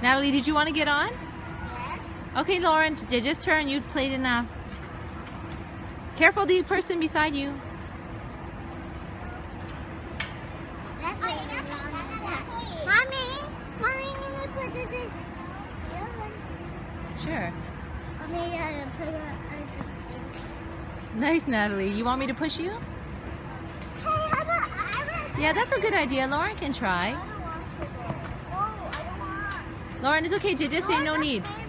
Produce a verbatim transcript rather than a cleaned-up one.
Natalie, did you want to get on? Yes. Okay, Lauren, just turn. You played enough. Careful, the person beside you. That's oh, it. That's that's Mommy, Mommy, can you put this in? Sure. Okay, yeah, put it. Nice, Natalie. You want me to push you? Hey, how about I Yeah, that's a good idea. Lauren can try. I don't want to go. Oh, I don't want. Lauren, it's okay. Just say no need.